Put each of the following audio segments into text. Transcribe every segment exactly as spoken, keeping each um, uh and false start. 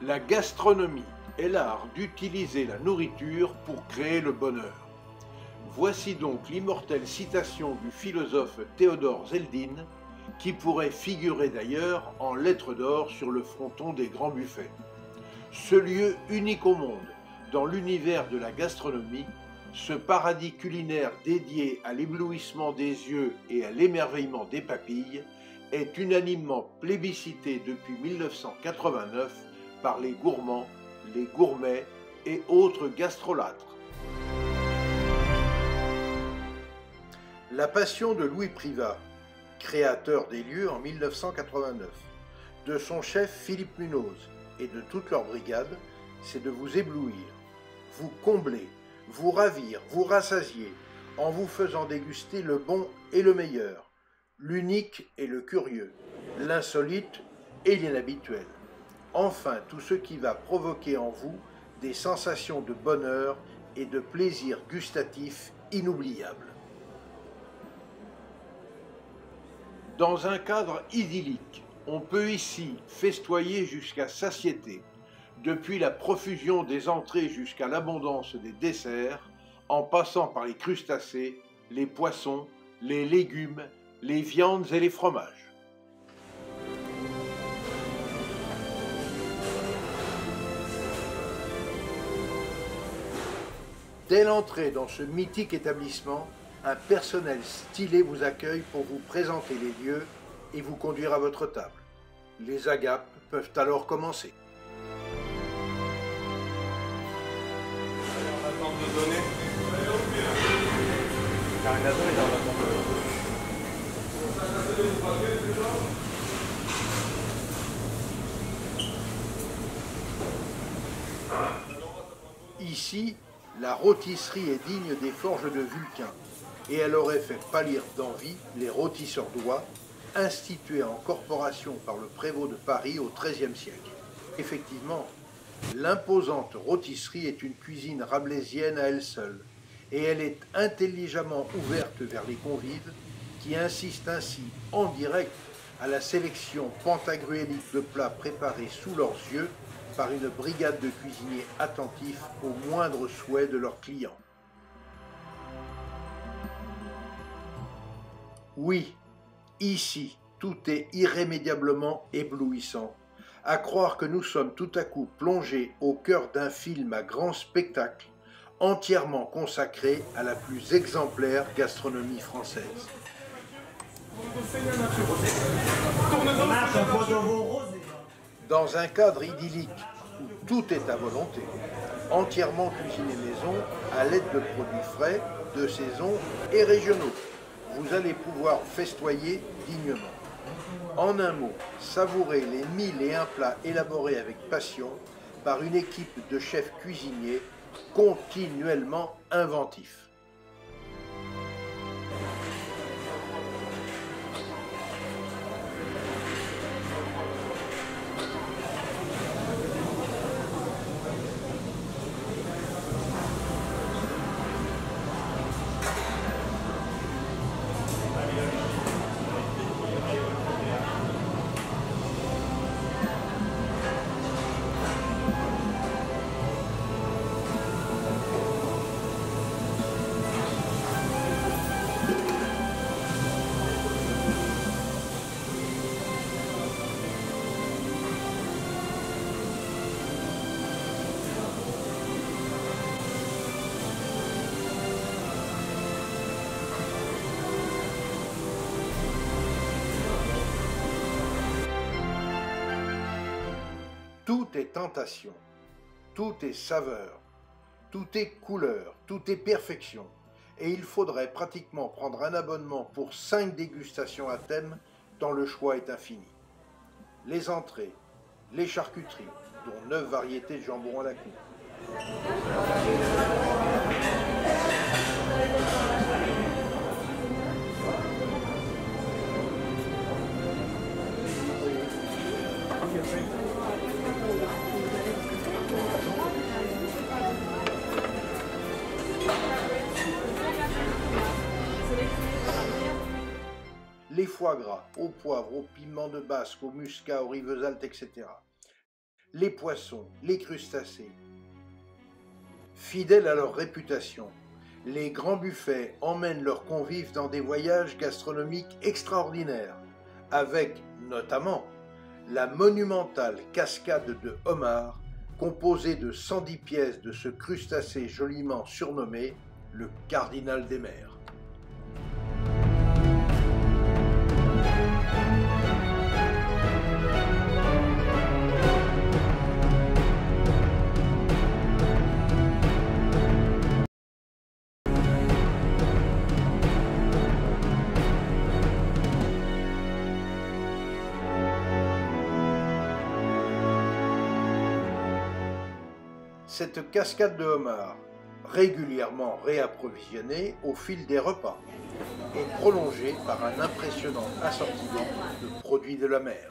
La gastronomie est l'art d'utiliser la nourriture pour créer le bonheur. Voici donc l'immortelle citation du philosophe Théodore Zeldin, qui pourrait figurer d'ailleurs en lettres d'or sur le fronton des grands buffets. Ce lieu unique au monde, dans l'univers de la gastronomie, ce paradis culinaire dédié à l'éblouissement des yeux et à l'émerveillement des papilles, est unanimement plébiscité depuis mille neuf cent quatre-vingt-neuf par les gourmands, les gourmets et autres gastrolâtres. La passion de Louis Privat, créateur des lieux en mille neuf cent quatre-vingt-neuf, de son chef Philippe Munoz et de toute leur brigade, c'est de vous éblouir, vous combler, vous ravir, vous rassasier, en vous faisant déguster le bon et le meilleur, l'unique et le curieux, l'insolite et l'inhabituel. Enfin, tout ce qui va provoquer en vous des sensations de bonheur et de plaisir gustatif inoubliables. Dans un cadre idyllique, on peut ici festoyer jusqu'à satiété, depuis la profusion des entrées jusqu'à l'abondance des desserts, en passant par les crustacés, les poissons, les légumes, les viandes et les fromages. Dès l'entrée dans ce mythique établissement, un personnel stylé vous accueille pour vous présenter les lieux et vous conduire à votre table. Les agapes peuvent alors commencer. On attend de donner. Carinato est dans l'attente. Ici, la rôtisserie est digne des forges de Vulcain, et elle aurait fait pâlir d'envie les rôtisseurs d'oie, institués en corporation par le prévôt de Paris au treizième siècle. Effectivement, l'imposante rôtisserie est une cuisine rabelaisienne à elle seule, et elle est intelligemment ouverte vers les convives, qui insistent ainsi en direct à la sélection pantagruélique de plats préparés sous leurs yeux par une brigade de cuisiniers attentifs aux moindres souhaits de leurs clients. Oui, ici, tout est irrémédiablement éblouissant, à croire que nous sommes tout à coup plongés au cœur d'un film à grand spectacle, entièrement consacré à la plus exemplaire gastronomie française. Dans un cadre idyllique où tout est à volonté, entièrement cuisiné maison à l'aide de produits frais, de saison et régionaux, vous allez pouvoir festoyer dignement. En un mot, savourer les mille et un plats élaborés avec passion par une équipe de chefs cuisiniers continuellement inventifs. Tout est tentation, tout est saveur, tout est couleur, tout est perfection, et il faudrait pratiquement prendre un abonnement pour cinq dégustations à thème, tant le choix est infini. Les entrées, les charcuteries, dont neuf variétés de jambon à la coupe. Les foie gras, au poivre, au piment de Basque, au muscat, au rivesaltes, et cetera. les poissons, les crustacés. Fidèles à leur réputation, les grands buffets emmènent leurs convives dans des voyages gastronomiques extraordinaires, avec notamment la monumentale cascade de homard, composée de cent dix pièces de ce crustacé joliment surnommé le cardinal des mers. Cette cascade de homard, régulièrement réapprovisionnée au fil des repas, est prolongée par un impressionnant assortiment de produits de la mer.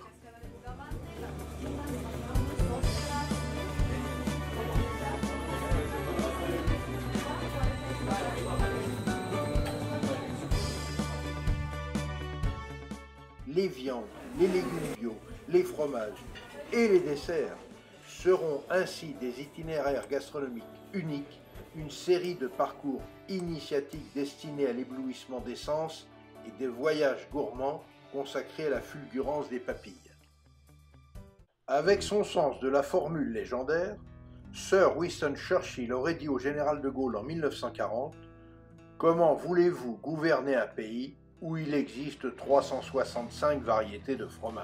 Les viandes, les légumes bio, les fromages et les desserts seront ainsi des itinéraires gastronomiques uniques, une série de parcours initiatiques destinés à l'éblouissement des sens et des voyages gourmands consacrés à la fulgurance des papilles. Avec son sens de la formule légendaire, Sir Winston Churchill aurait dit au général de Gaulle en mille neuf cent quarante « Comment voulez-vous gouverner un pays où il existe trois cent soixante-cinq variétés de fromage ?»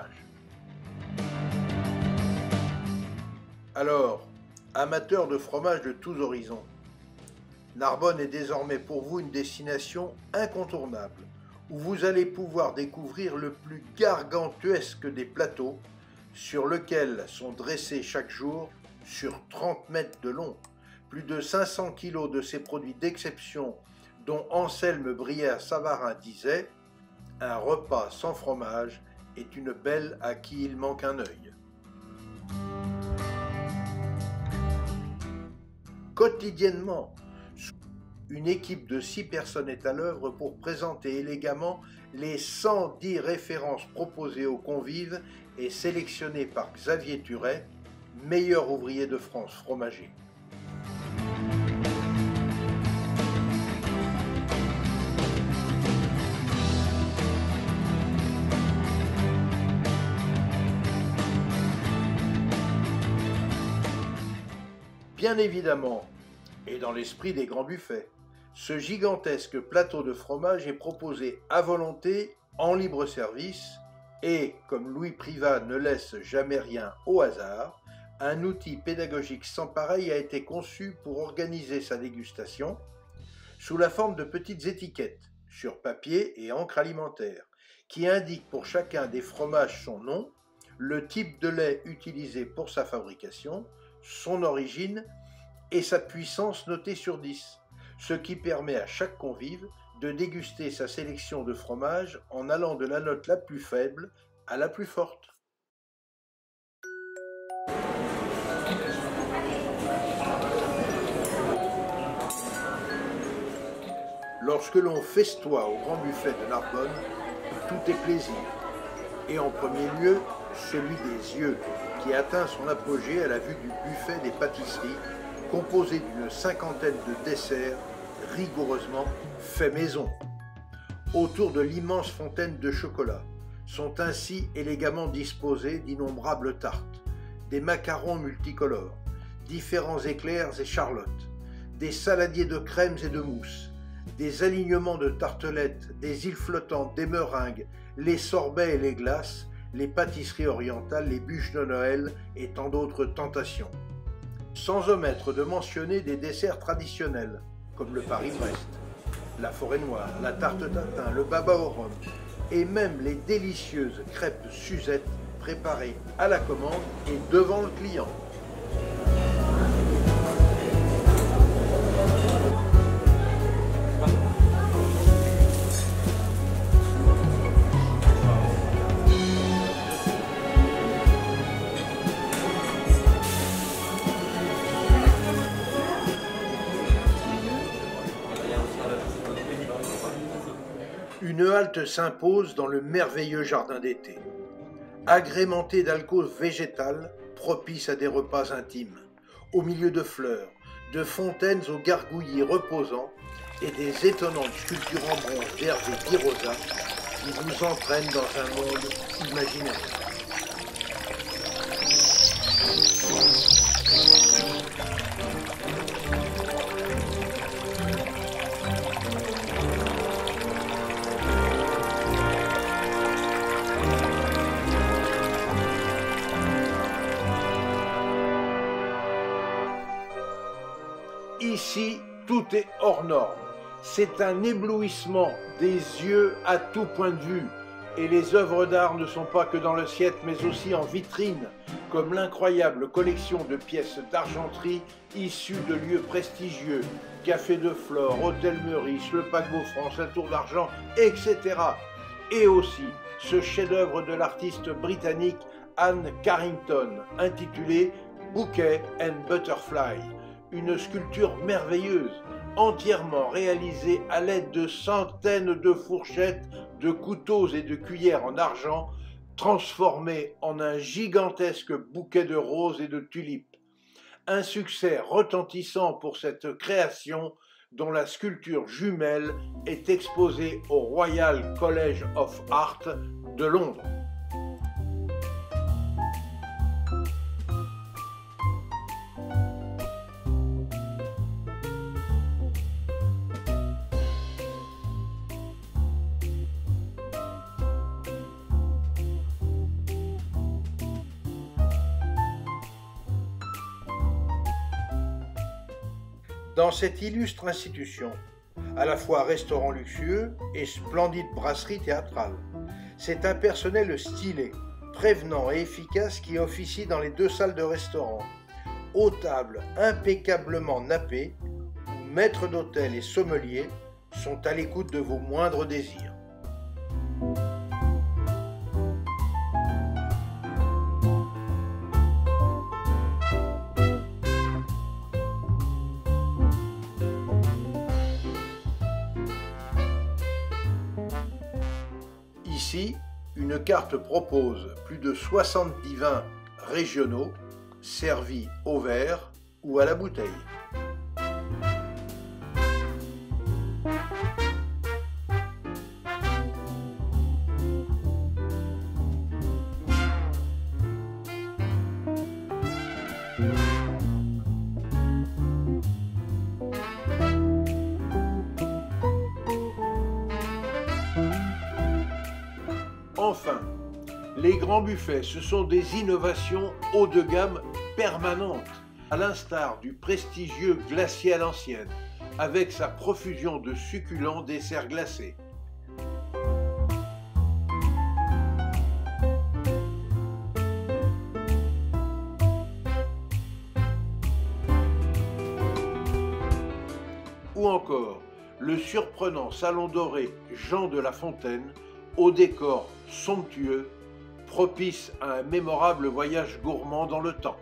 Alors, amateurs de fromage de tous horizons, Narbonne est désormais pour vous une destination incontournable, où vous allez pouvoir découvrir le plus gargantuesque des plateaux, sur lequel sont dressés chaque jour, sur trente mètres de long, plus de cinq cents kilos de ces produits d'exception dont Anselme Brillat-Savarin disait « Un repas sans fromage est une belle à qui il manque un œil ». Quotidiennement, une équipe de six personnes est à l'œuvre pour présenter élégamment les cent dix références proposées aux convives et sélectionnées par Xavier Turet, meilleur ouvrier de France fromager. Bien évidemment, et dans l'esprit des grands buffets, ce gigantesque plateau de fromage est proposé à volonté en libre service et, comme Louis Privat ne laisse jamais rien au hasard, un outil pédagogique sans pareil a été conçu pour organiser sa dégustation sous la forme de petites étiquettes sur papier et encre alimentaire qui indiquent pour chacun des fromages son nom, le type de lait utilisé pour sa fabrication, son origine et sa puissance notée sur dix, ce qui permet à chaque convive de déguster sa sélection de fromages en allant de la note la plus faible à la plus forte. Lorsque l'on festoie au grand buffet de Narbonne, tout est plaisir, et en premier lieu, celui des yeux, qui atteint son apogée à la vue du buffet des pâtisseries, composé d'une cinquantaine de desserts rigoureusement faits maison. Autour de l'immense fontaine de chocolat sont ainsi élégamment disposées d'innombrables tartes, des macarons multicolores, différents éclairs et charlottes, des saladiers de crèmes et de mousses, des alignements de tartelettes, des îles flottantes, des meringues, les sorbets et les glaces, les pâtisseries orientales, les bûches de Noël et tant d'autres tentations. Sans omettre de mentionner des desserts traditionnels, comme le Paris-Brest, la forêt noire, la tarte tatin, le baba au rhum, et même les délicieuses crêpes Suzette préparées à la commande et devant le client. Une halte s'impose dans le merveilleux jardin d'été. agrémenté d'alcôves végétales propices à des repas intimes, au milieu de fleurs, de fontaines aux gargouillis reposants et des étonnantes sculptures en bronze d'Hervé Birosa qui vous entraînent dans un monde imaginaire. Ici, tout est hors norme. C'est un éblouissement des yeux à tout point de vue. Et les œuvres d'art ne sont pas que dans le siècle, mais aussi en vitrine, comme l'incroyable collection de pièces d'argenterie issues de lieux prestigieux, Café de Flore, Hôtel Meurice, le Paquebot France, la Tour d'Argent, et cetera. Et aussi ce chef-d'œuvre de l'artiste britannique Anne Carrington, intitulé Bouquet and Butterfly, une sculpture merveilleuse, entièrement réalisée à l'aide de centaines de fourchettes, de couteaux et de cuillères en argent, transformées en un gigantesque bouquet de roses et de tulipes. Un succès retentissant pour cette création dont la sculpture jumelle est exposée au Royal College of Art de Londres. Dans cette illustre institution, à la fois restaurant luxueux et splendide brasserie théâtrale, c'est un personnel stylé, prévenant et efficace qui officie dans les deux salles de restaurant, aux tables impeccablement nappées, où maîtres d'hôtel et sommeliers sont à l'écoute de vos moindres désirs. Ici, une carte propose plus de soixante-dix vins régionaux servis au verre ou à la bouteille. Enfin, les grands buffets, ce sont des innovations haut de gamme permanentes, à l'instar du prestigieux glacier à l'ancienne, avec sa profusion de succulents desserts glacés. Ou encore, le surprenant salon doré Jean de La Fontaine, au décor somptueux, propice à un mémorable voyage gourmand dans le temps.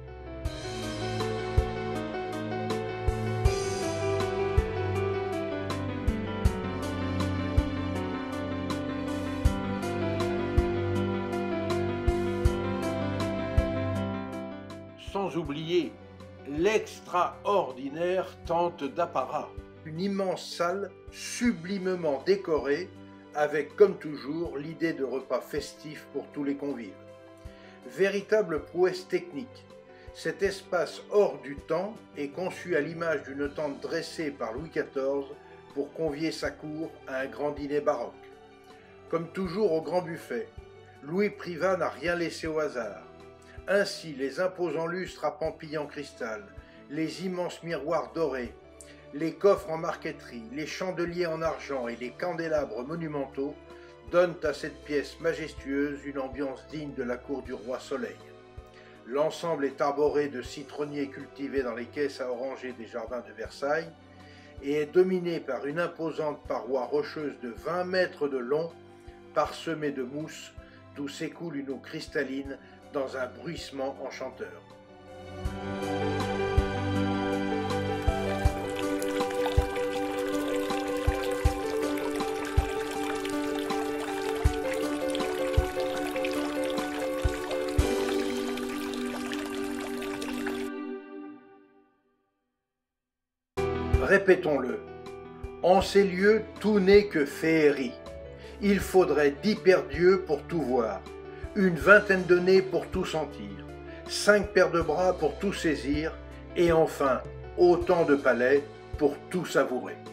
Sans oublier l'extraordinaire tente d'apparat, une immense salle sublimement décorée avec, comme toujours, l'idée de repas festifs pour tous les convives. Véritable prouesse technique, cet espace hors du temps est conçu à l'image d'une tente dressée par Louis quatorze pour convier sa cour à un grand dîner baroque. Comme toujours au grand buffet, Louis Privat n'a rien laissé au hasard. Ainsi, les imposants lustres à pampilles en cristal, les immenses miroirs dorés, les coffres en marqueterie, les chandeliers en argent et les candélabres monumentaux donnent à cette pièce majestueuse une ambiance digne de la cour du roi Soleil. L'ensemble est arboré de citronniers cultivés dans les caisses à oranger des jardins de Versailles et est dominé par une imposante paroi rocheuse de vingt mètres de long, parsemée de mousse, d'où s'écoule une eau cristalline dans un bruissement enchanteur. Répétons-le. En ces lieux, tout n'est que féerie. Il faudrait dix paires d'yeux pour tout voir, une vingtaine de nez pour tout sentir, cinq paires de bras pour tout saisir, et enfin autant de palais pour tout savourer.